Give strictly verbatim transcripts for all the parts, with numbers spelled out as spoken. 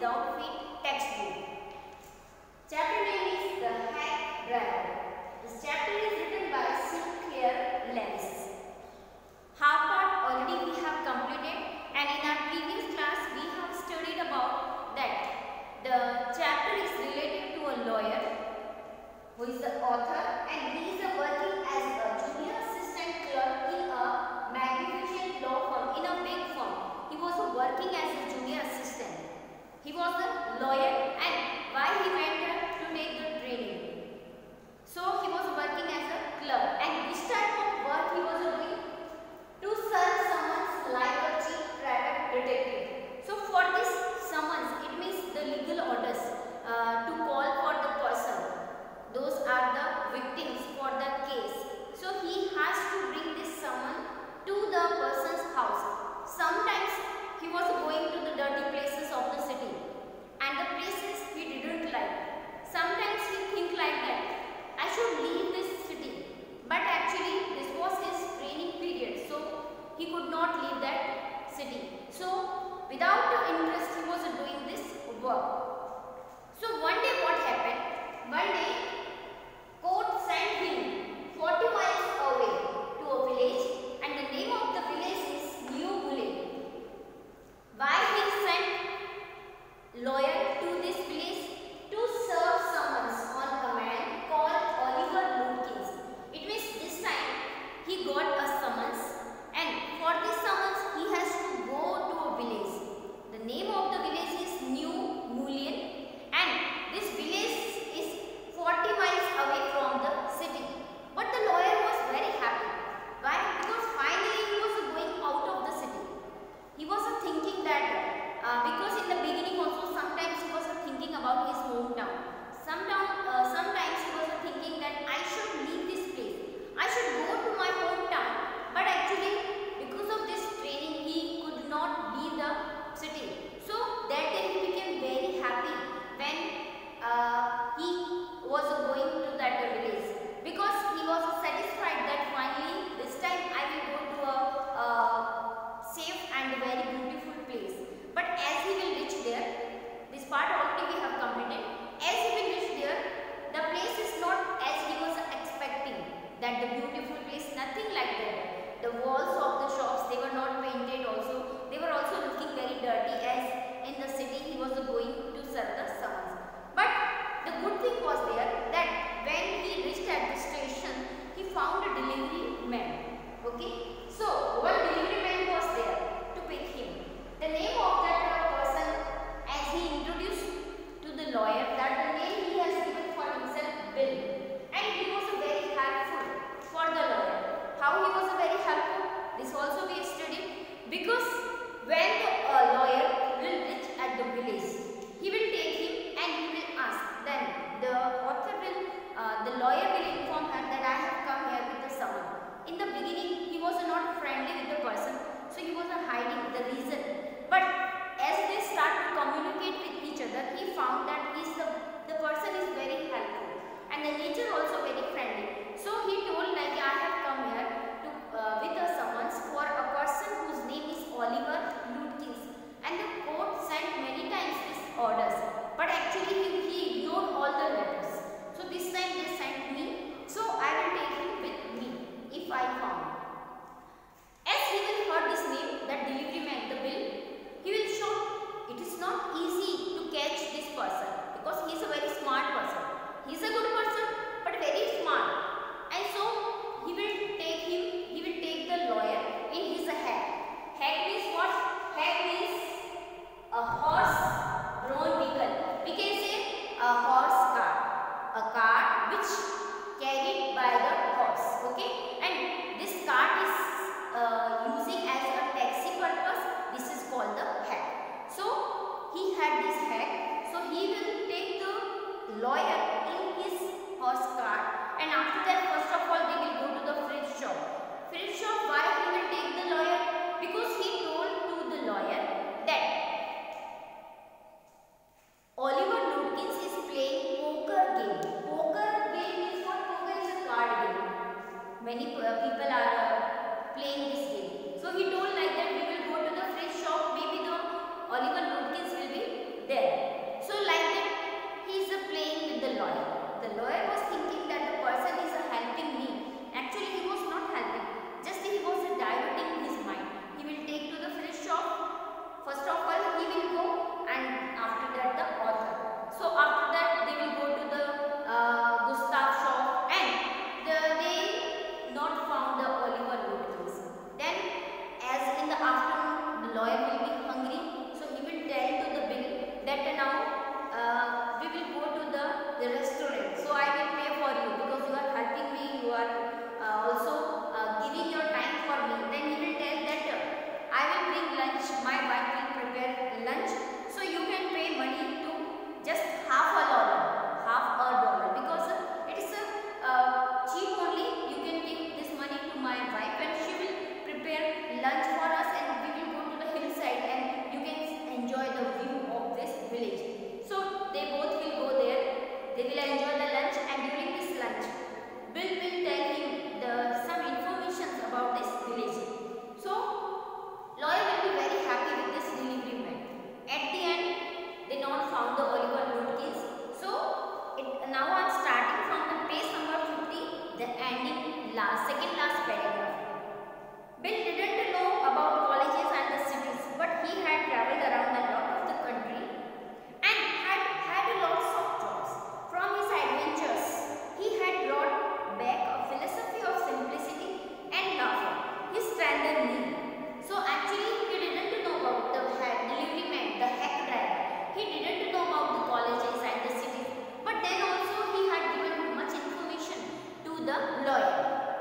Without Feet textbook. Chapter name is The Hack Driver. This chapter is written by Sinclair Lewis. Half part already we have completed, and in our previous class we have studied about that the chapter is related to a lawyer who is the author, and he is working as a junior assistant clerk in a magnificent law firm, in a big firm. He was working as a junior assistant. He was a lawyer, and why he went there to take the training. So he was working as a clerk, and this type of work he was doing to serve summons like a chief private detective. So for this summons, it means the legal orders uh, to call for the person. Those are the victims for the case. So he has to bring this summon to the person's house. Sometimes he was going to the dirty places of the city, and the places he didn't like. Sometimes he think like that, I should leave this city, but actually this was his training period, so he could not leave that city. So without the interest he was doing this work. So one day what happened? One day court sent him forty miles away to a village, and the name of the village is New Bullet. Why he sent lawyer to this village? To serve summons on a man called Oliver Lutkins. It means this time he got a summons, and for this summons he has to go to a village. The name of the village is New Mullion, and this village is forty miles away from the city. But the lawyer was very happy. Why? Because finally he was going out of the city. He was thinking that uh, because in the beginning also sometimes he was thinking about his hometown. Sometimes, uh, sometimes he was thinking that I should leave this place. I should go to my hometown. But actually because of this training he could not leave the city. So that day he became very happy when uh, he was going to that village, because he was satisfied that finally this time I will go to a uh, safe and very beautiful place. But as he will reach there, this part already we have completed. As he will reach there, the place is not as he was expecting, that the beautiful place, nothing like that. The walls of the shops, they were not painted also. They were also looking very dirty, as in the city he was going to serve the summons. But the good thing was there that when he reached at the station, he found a delivery man. Okay, so one delivery man was there to pick him. The name of that uh, person, as he introduced to the lawyer, that the name he has given for himself, Bill, and he was very helpful for the lawyer. How he was very helpful? This also we studied, because when the uh, lawyer will reach at the village, he will take him and he will ask. Then the author will, uh, the lawyer will inform her that I have come here with a summons. In the beginning, he was not friendly with the person, so he was hiding the reason. But as they start to communicate with each other, he found that he's the, the person is very helpful, and the nature also very friendly. So he told like, I have come here to, uh, with a summons for a person whose name is Oliver Lutkins, and the court sent many times his orders, but actually he, he ignored all the letters. So this time they sent me, so I will take him with me if I found. As he will heard this name, that delivery man, the Bill, he will show it is not easy to catch this person, because he is a very smart person. He is a good person, but very smart. And so he will take him, he will take the lawyer in his hack. Hack means what? Hack means a horse-drawn vehicle. We can say a horse cart, a cart which carried by the horse. Okay, and this cart is uh, using as a taxi purpose. This is called the hack. So he had this hack. So he will take the lawyer in his horse cart, and after that, first of all, they will go to the fridge shop. Fridge shop, why he will take the lawyer? Because he told to the lawyer that Oliver Lutkins is playing poker game. Poker game is what? Poker is a card game. Many uh, people are uh, playing this game. So he told like that we will go to the fridge shop. Maybe the Oliver Lutkins will be there. village. So they both will go there. They will enjoy the lunch, and during this lunch, Bill will tell him the some information about this village. So lawyer will be very happy with this delivery man. At the end, they not found the Oliver Lutkins. So it, now I am starting from the page number fifty, the ending last second last paragraph. Bill didn't know about colleges and the cities, but he had travelled around a lot of the country and had had lots of jobs. From his adventures, he had brought back a philosophy of simplicity and laughter. His stranded need. So actually, he didn't know about the delivery man, the hack driver. He didn't know about the colleges and the cities, but then also he had given much information to the lawyer.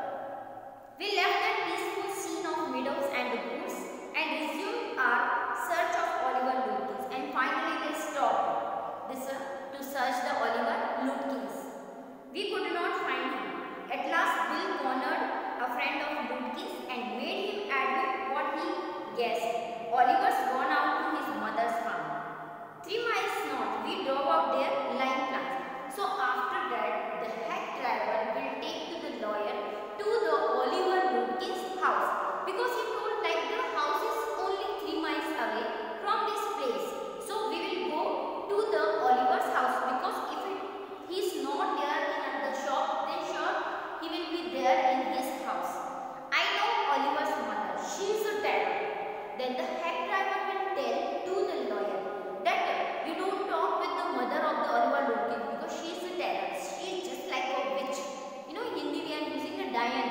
We left that peaceful scene of meadows and woods and resumed our search of Oliver Lutkins, and finally they stopped this, uh, to search the Oliver Lutkins. We could not find him. At last Bill cornered a friend of Lutkins and made him admit what he guessed. Oliver's gone out to his mother's farm. Three miles north, we drove out their lime plants. So after that, the hack driver will take to the lawyer to the Oliver Lutkins house, because he told like the house is only three miles away from this place. So we will go to the Oliver's house, because if it, he is not there in the shop, then sure he will be there in his house. I know Oliver's mother, she is a terror. Then the hack driver will tell to the lawyer that uh, you don't talk with the mother of the Oliver Lutkins, because she is a terror. She is just like a witch. You know, in Hindi we are using a Diane.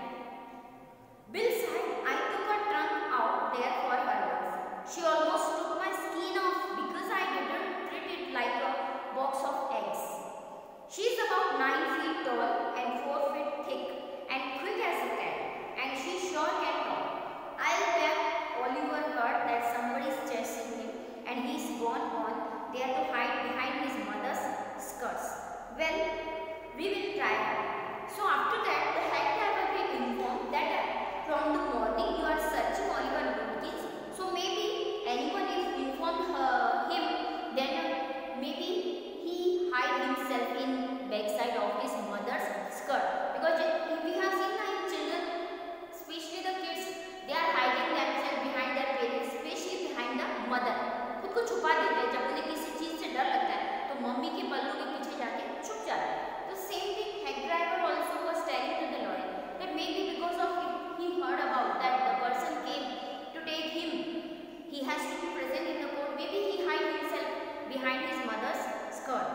Bill said, I took her trunk out there for her once. She almost took my skin off because I didn't treat it like a box of eggs. She is about nine feet tall and four feet thick and quick as a cat, and she sure can talk. I'll bet Oliver heard that somebody is chasing him, and he's gone on there to hide behind his mother's skirts. Well, we will try her. So after that, the hack driver will inform that uh, from the morning you are searching Oliver Lutkins. So maybe anyone if informed her, him, then uh, maybe he hide himself in backside of his mother's skirt. Because if we have seen like children, especially the kids, they are hiding themselves behind their parents, especially behind the mother. खुद को छुपा देते हैं, जब उन्हें किसी चीज से डर लगता है तो मम्मी के पल्लू के पीछे जाके छुप जाते हैं. तो same thing hack driver also was telling to the lawyer that maybe because of it, he heard about that the person came to take him, he has to be present in the court. Maybe he hide himself behind his mother's skirt.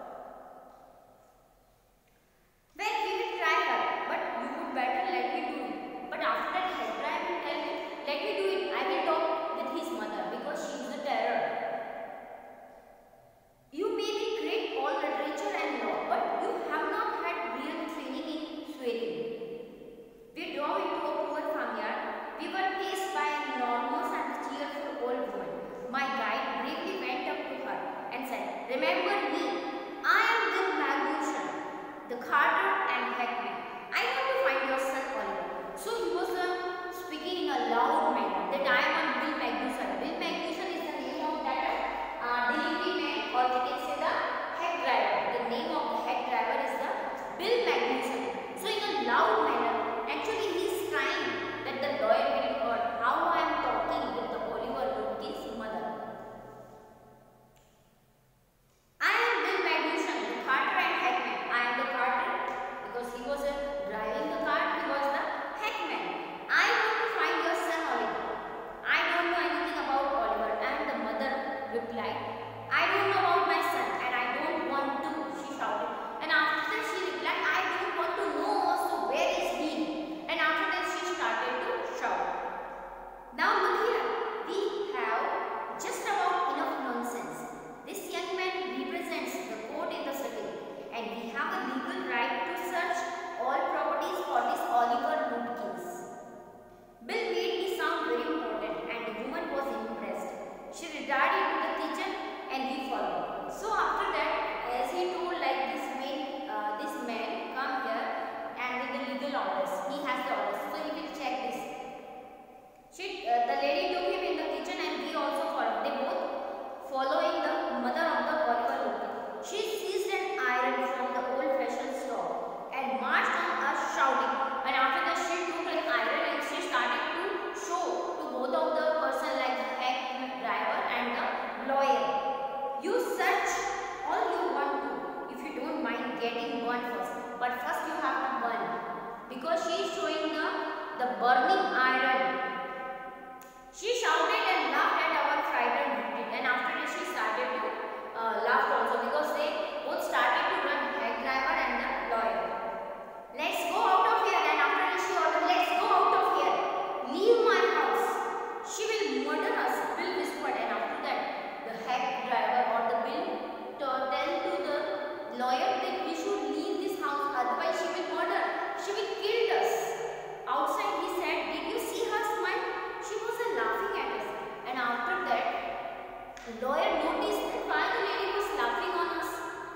Well, we will try her, but you would better let me do it. But after that, hack driver will tell him, let me do it. I will talk with his mother because she is a terror. You may be great all literature and law, but you have not had real training in swearing. We drove into a poor farmyard. We were faced by an enormous and cheerful old woman. My guide bravely went up to her and said, remember me, I am Bill Magnuson, the carter and hackman. I want to find your son Oliver. So he was uh, speaking in a loud manner that I am Bill Magnuson. Bill Magnuson is the name of that uh, delivery man, or we can say the hack driver. The name of the hack driver is the Bill Magnuson. So in a loud manner, actually he is trying that the lawyer will hear how I am talking with the Oliver Lutkins' mother. I am Bill Magnuson, the carter and hackman. I am the carter because he was uh, driving the cart, he was the hackman. I want to find your son Oliver. I don't know anything about Oliver, and the mother replied, I don't know about my son and I don't want to, she shouted. And after that she replied, I don't want to know also where is he. And after that she started to shout. Now look here, we have just about enough nonsense. This young man represents the court in the city, and we have a legal right to search all properties for this Oliver Lutkins. Bill made me sound very important, and the woman was impressed. She retired into the kitchen lawyer noticed that why the lady was laughing on us.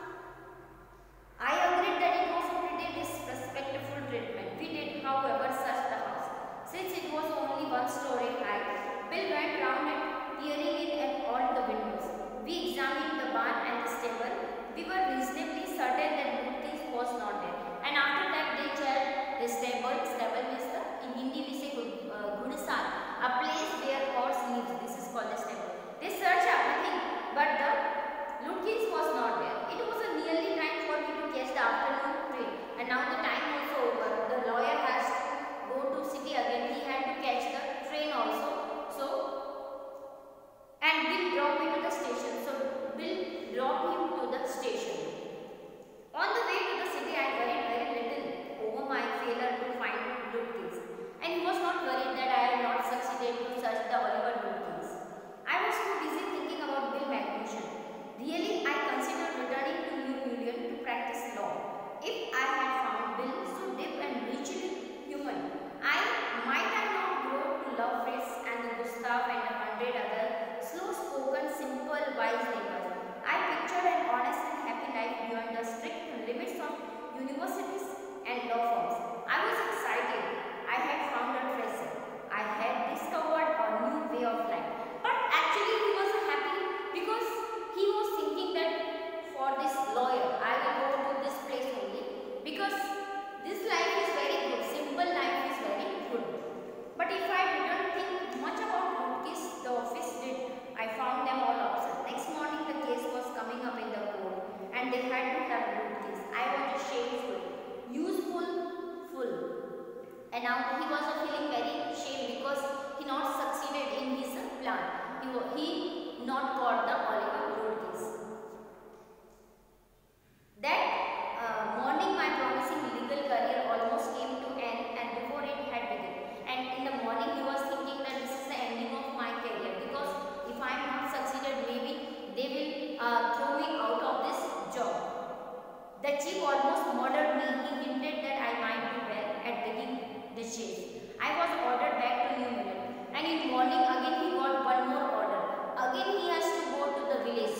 I agreed that it was a pretty disrespectful treatment. We did, however, search the house. Since it was only one story high, Bill went round it, peering in at all the windows. We examined the barn and the stable. We were reasonably certain that Murthy was not there. And after that, they checked the stable. Stable means the, in Hindi we say Gudasal, a place where horse lives. This is called the stable. They searched everything, but the Lutkins was not there. It was a nearly time for me to catch the afternoon train, and now the time also over. The lawyer has to go to city again. He had to catch the train also. So, and Bill dropped me to the station. So, Bill dropped him to the station. On the way to the city, I worried very little over my failure to find Lutkins, and he was not worried that I had not succeeded to search the Oliver Lutkins. I was too busy thinking about Bill Magnuson. Really, I considered returning to New Union to practice law. If I had found Bill so deep and richly human, I might have not grown to love Fritz and the Gustav and a hundred other slow-spoken, simple, wise neighbors. I pictured an honest and happy life beyond the strict limits of universities and law firms. I was excited. I had found a treasure. I had discovered a new way of life. But actually, he was happy because he was thinking that for this lawyer, I will go to this place only because this life is very good. Simple life is very good. But if I didn't think much about Lutkins, the office did. I found them all absent. Next morning, the case was coming up in the court, and they had to have Lutkins. I was shameful, useful, full, and now he was feeling very shame because he not succeeded in his plan. He, he not got the Oliver Lutkins. That uh, morning, my promising legal career almost came to an end, and before it had begun. And in the morning, he was thinking that this is the ending of my career because if I am not succeeded, maybe they will uh, throw me out of this job. The chief almost murdered me. He hinted that I might do well at digging the chase. I was ordered back to New Union, and in morning again he got one more order. Again he has to go to the village.